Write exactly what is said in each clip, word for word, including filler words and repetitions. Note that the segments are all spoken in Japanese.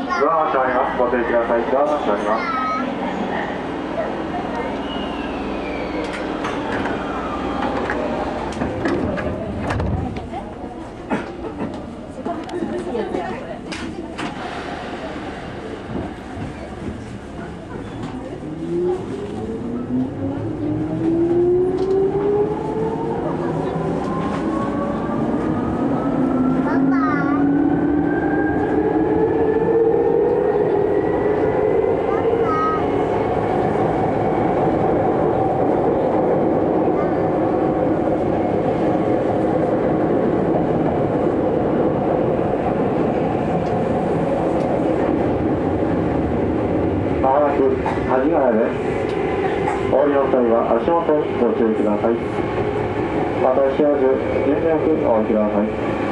ドアが閉まります。ご注意ください。ドアが閉まります。萩ヶ谷です。お降りの際は足元にご注意ください。また足上手、順々にお降りください。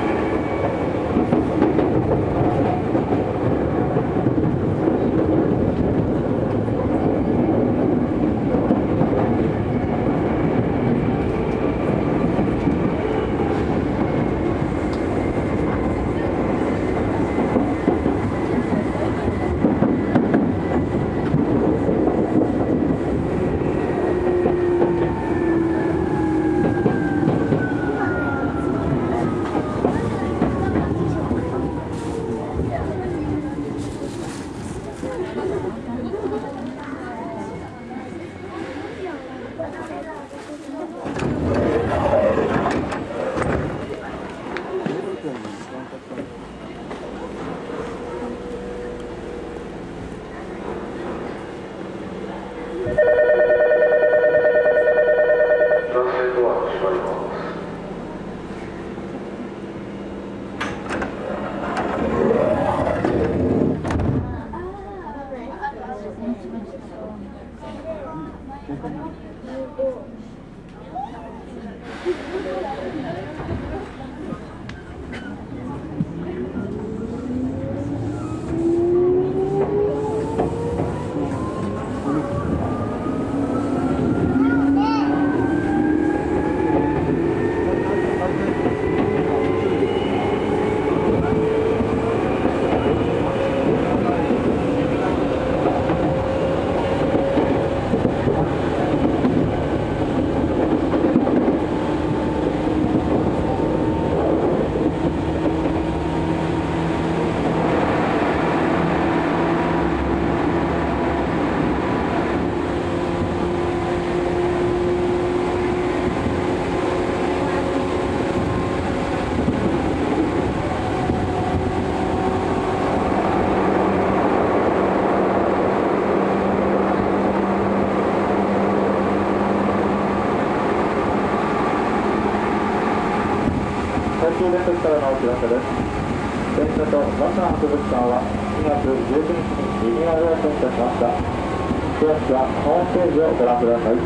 電鉄からのお知らせです。電車とバスの博物館はしがつじゅうくにちにリニューアルオープンいたしました。詳しくはホームページをご覧ください。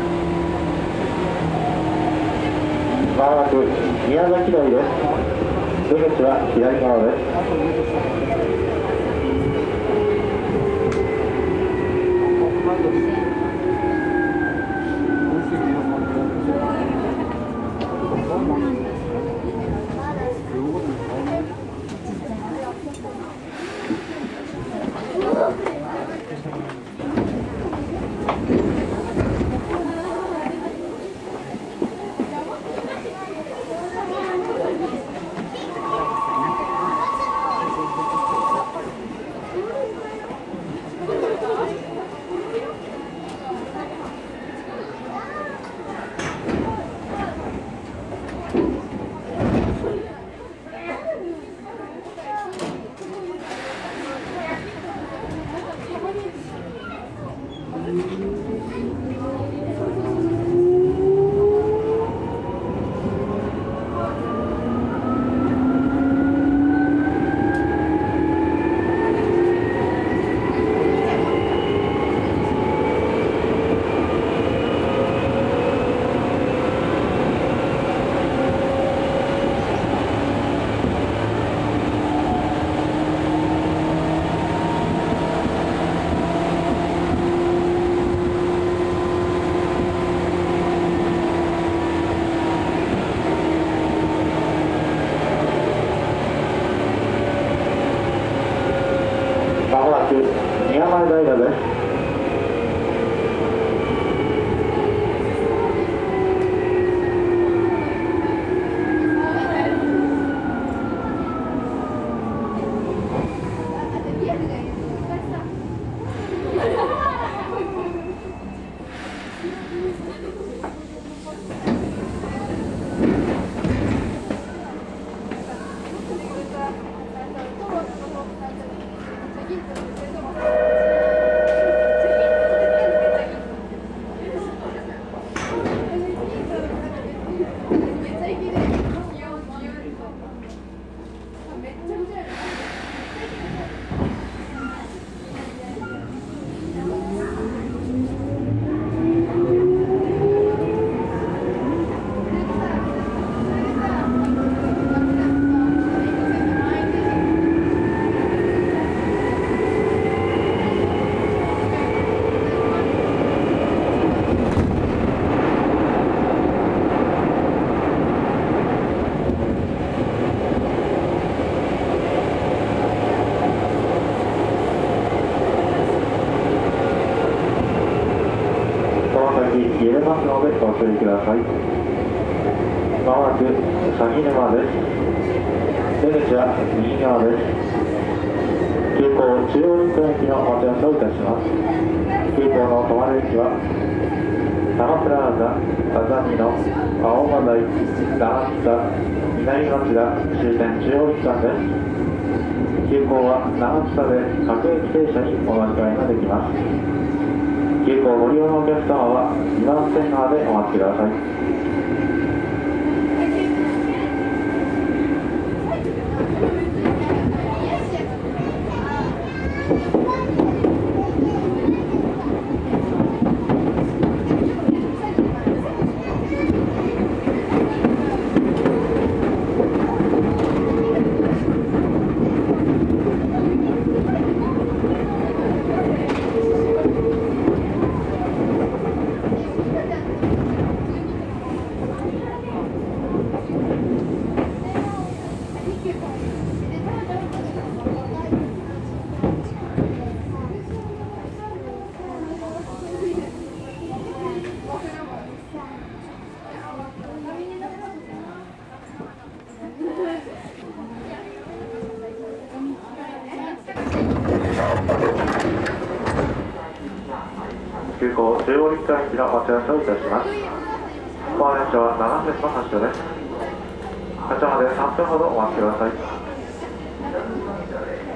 まもなく宮崎台です。出口は左側です。 前平です。入れますのでご注意ください。まもなく鷺沼です。出口は右側です。急行中央林間駅のお待ち合わせをいたします。急行の止まる駅は多摩プラザ、あざみ野、青葉台、長草、南町田、終点中央林間です。急行は長草で各駅停車にお乗り換えができます。急行ご利用のお客様はにばん線側でお待ちください。急行中央林間駅のお待ち合わせをいたします。この電車はななせんの発車です。発車までさんぷんほどお待ちください。